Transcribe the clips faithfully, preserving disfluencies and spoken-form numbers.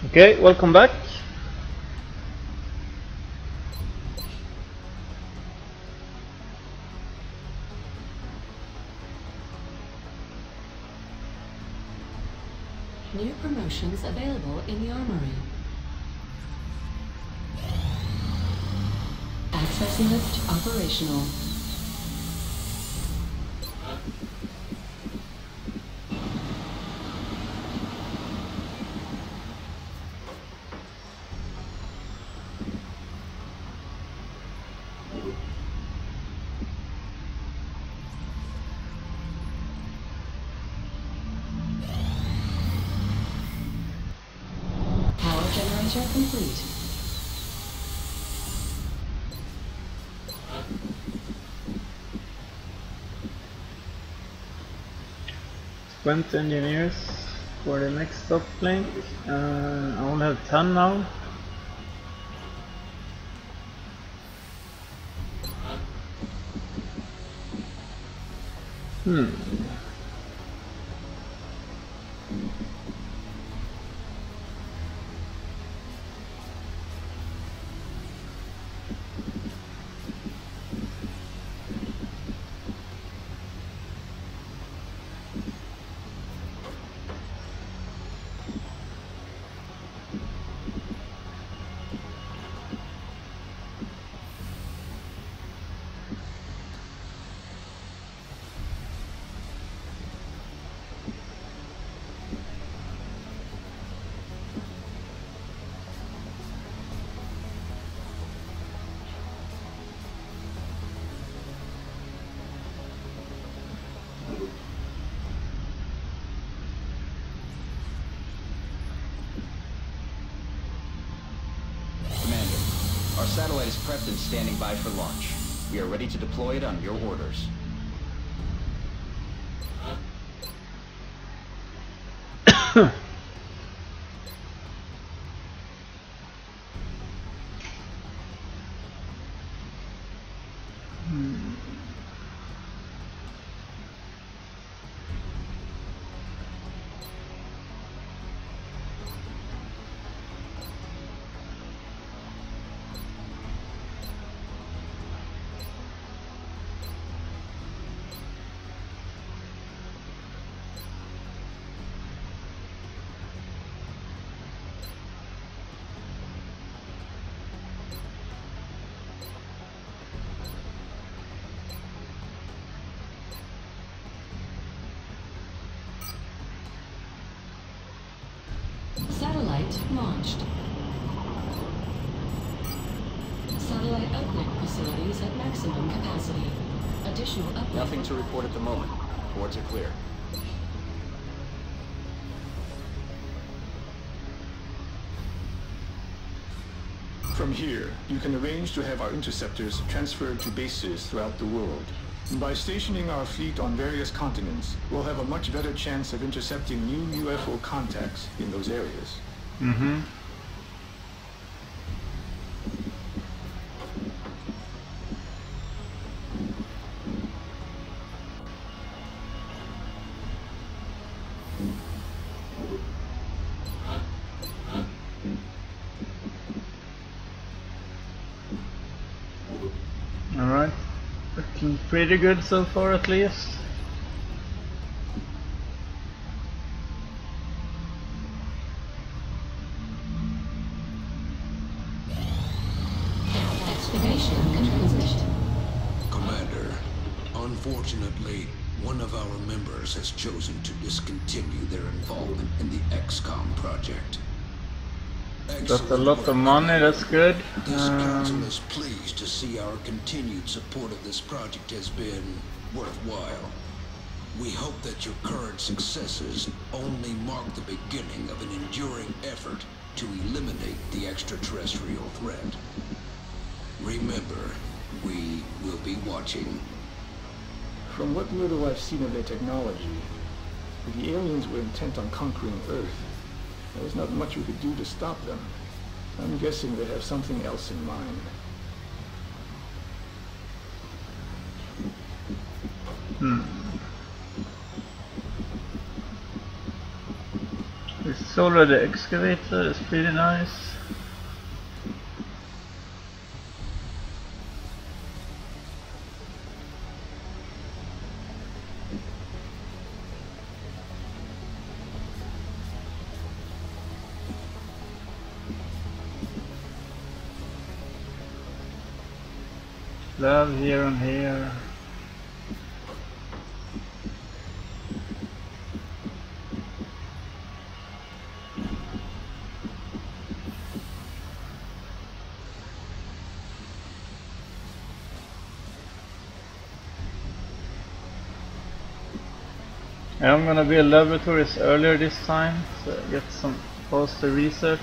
Okay, welcome back. New promotions available in the armory. Access lift operational. Generator complete. twenty engineers for the next stop link. Uh, I only have ten now. Hmm. Our satellite is prepped and standing by for launch. We are ready to deploy it on your orders. Satellite launched. Satellite uplink facilities at maximum capacity. Additional uplink. Nothing to report at the moment. Boards are clear. From here, you can arrange to have our interceptors transferred to bases throughout the world. By stationing our fleet on various continents, we'll have a much better chance of intercepting new U F O contacts in those areas. Mm-hmm. Alright, looking pretty good so far at least. Excavation complete. Commander, unfortunately, one of our members has chosen to discontinue their involvement in the X COM project. Got a lot of money, that's good. This council Um, is pleased to see our continued support of this project has been worthwhile. We hope that your current successes only mark the beginning of an enduring effort to eliminate the extraterrestrial threat. Remember, we will be watching. From what little I've seen of their technology, if the aliens were intent on conquering Earth, there's not much we could do to stop them. I'm guessing they have something else in mind. hmm. This It's already excavated, it's pretty nice. Love here and here. I'm gonna build laboratories earlier this time, so I get some faster research.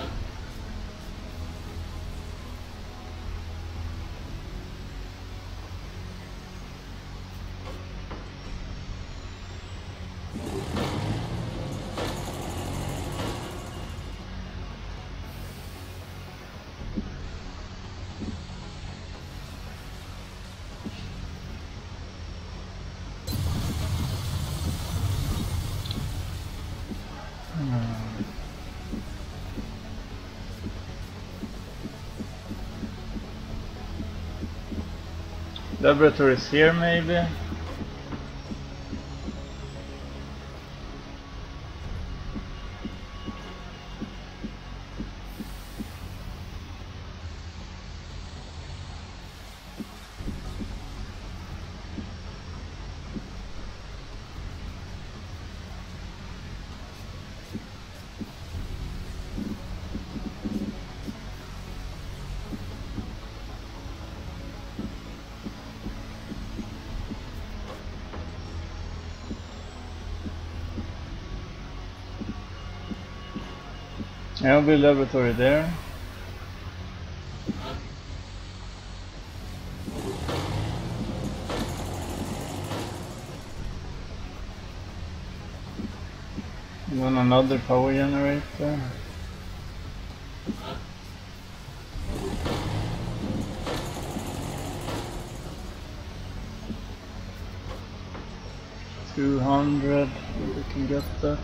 Laboratories here maybe. I'll build laboratory there. And then another power generator. Two hundred, we can get that.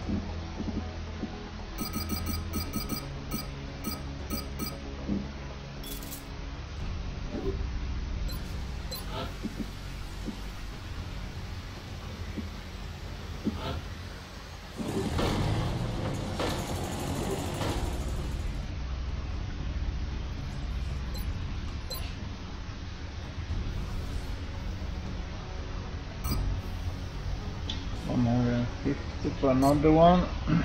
one hundred fifty for another one.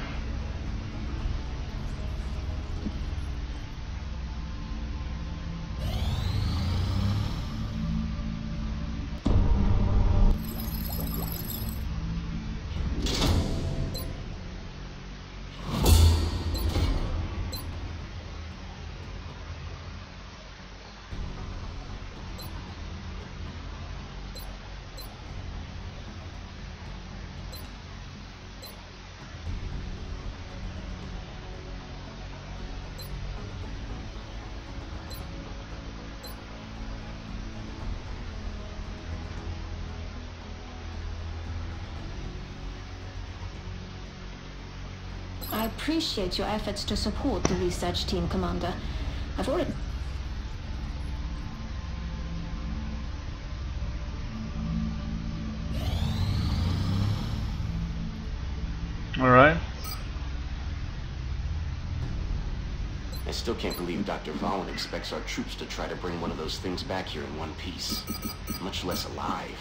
I appreciate your efforts to support the research team, Commander. I've already... Alright. I still can't believe Doctor Valen expects our troops to try to bring one of those things back here in one piece, much less alive.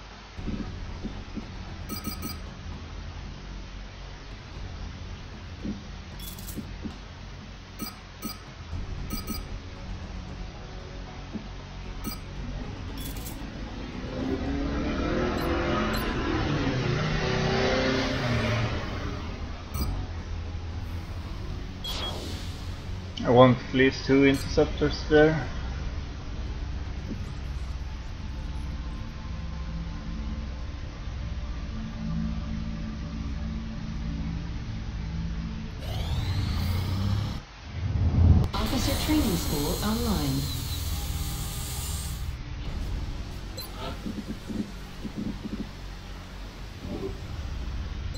I want at least two interceptors there. Officer training school online.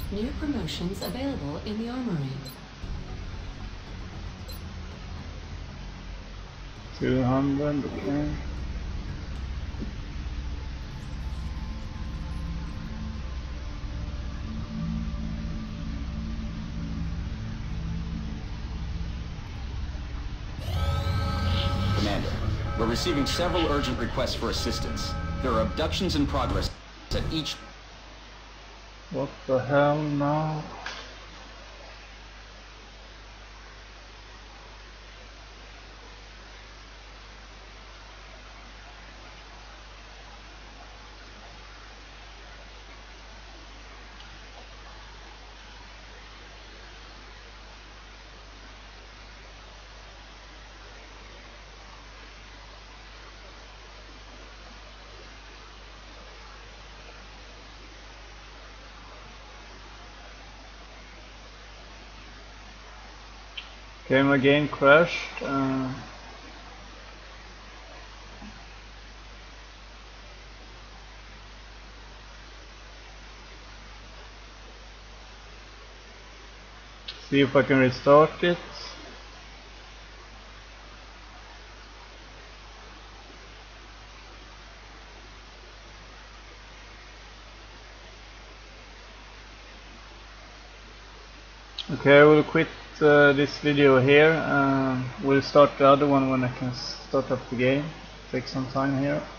New promotions available in the armory. two hundred, okay. Commander, we're receiving several urgent requests for assistance. There are abductions in progress at each... What the hell now? Okay, my game crashed. Uh, see if I can restart it. Okay, I will quit uh, this video here. Uh, we'll start the other one when I can start up the game. Take some time here.